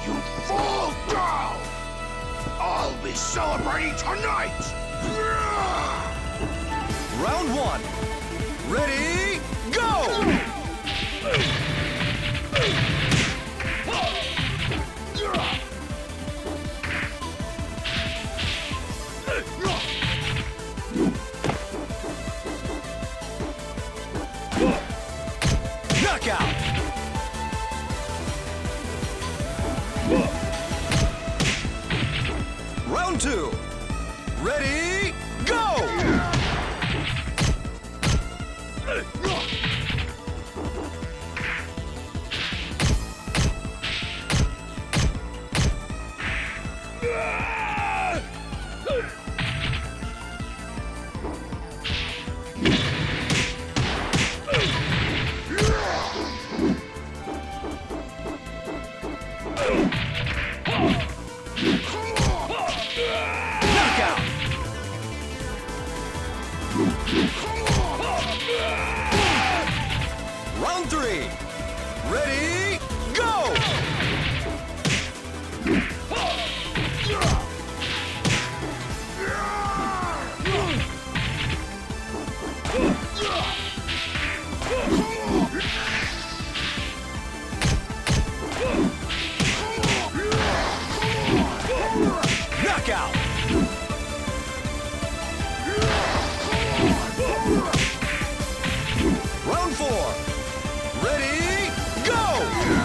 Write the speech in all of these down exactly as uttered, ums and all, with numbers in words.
You fall down! I'll be celebrating tonight! Round one. Ready, go! Knockout! Round two. Ready, go! Round three. Ready, go! Knockout! Round four. Ready, go!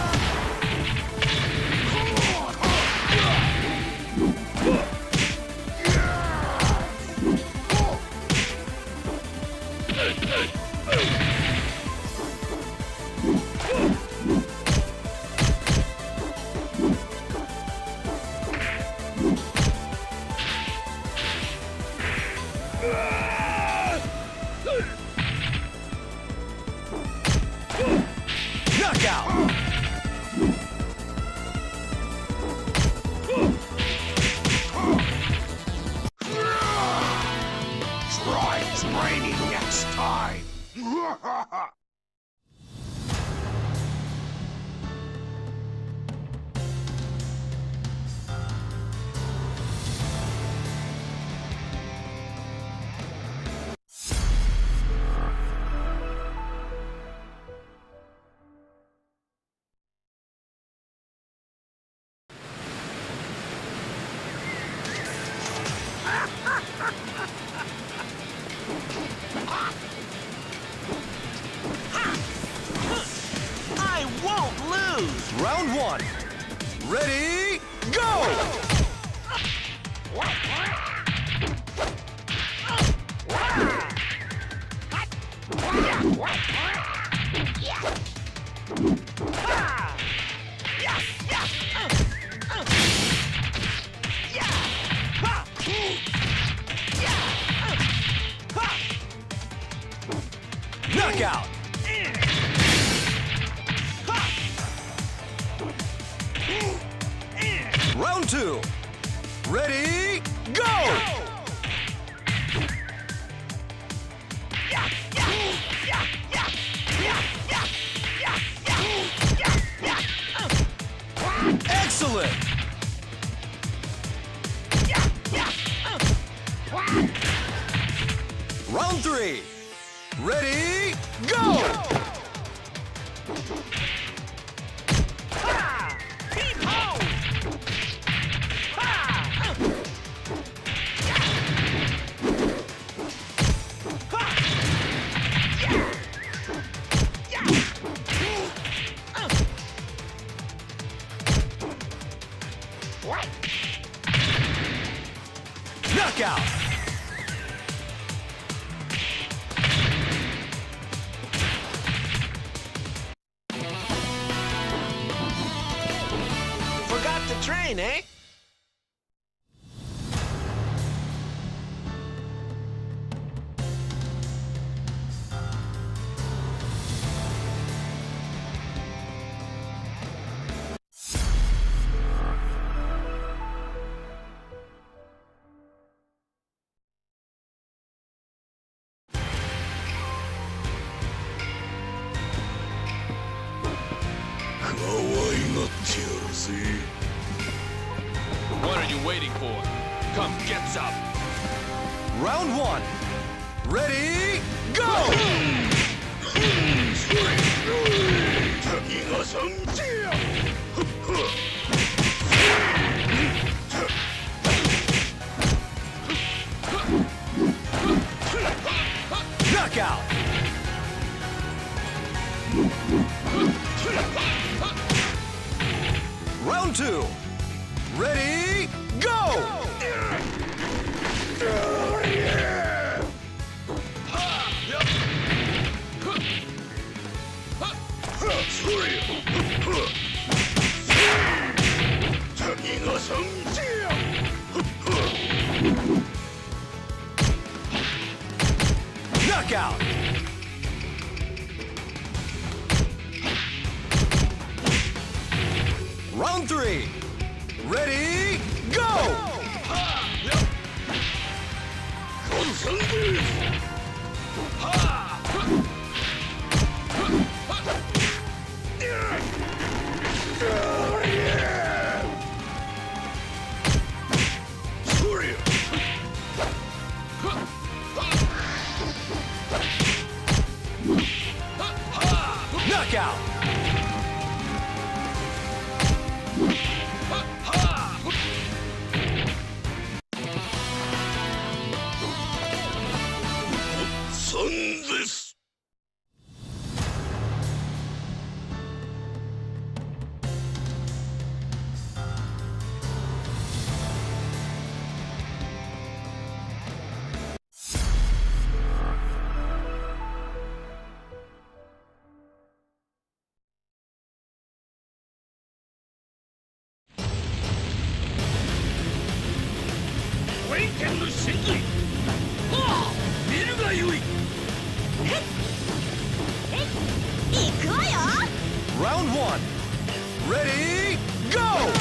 Knockout! Try training next time! I won't lose! Round one. Ready, go! Knockout! Round two. Ready, go! Excellent! Round three. Ready, go! Knockout! Forgot to train, eh? 可愛がってやるぜ。 been waiting for. Come get some. Round one. Ready, go! Knockout! Round two. Ready, go! Knockout! Round three. Ready, go! Knockout! This. Awaken the Shinji! Ah! 見るがよい! Round one. Ready, go!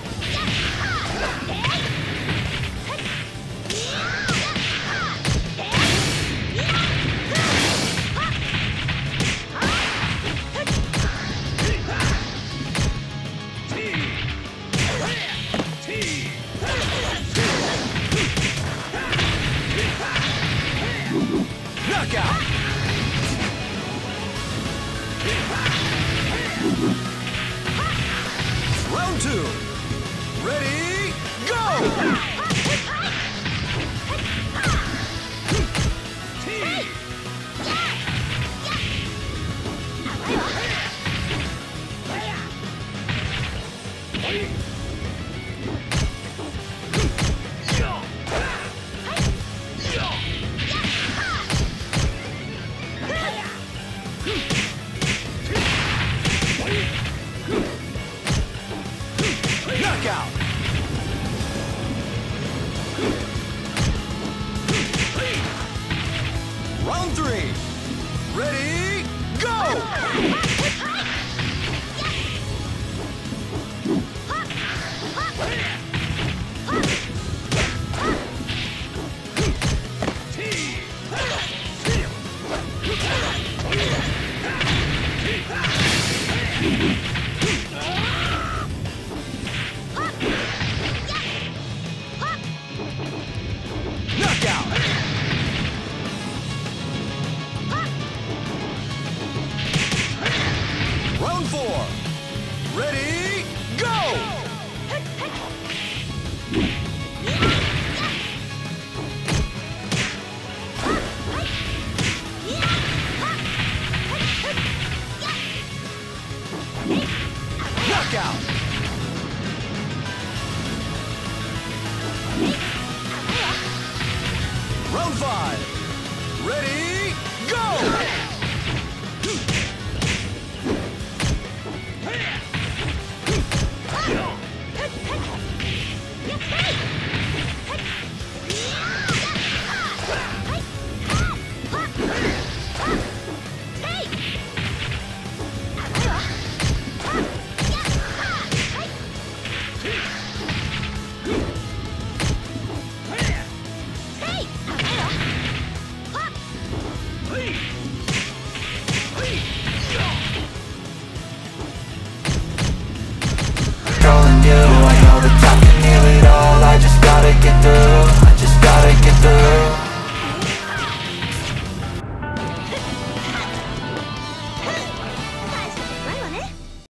Knockout! Round two. Ready, go! Knockout! Round three. Ready, go! T.